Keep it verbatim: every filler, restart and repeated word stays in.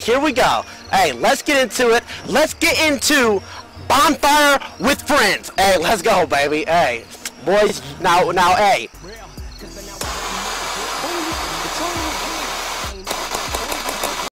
here we go. Hey, let's get into it. Let's get into Bonfire with Friendz. Hey, let's go, baby. Hey, boys, now, now, hey,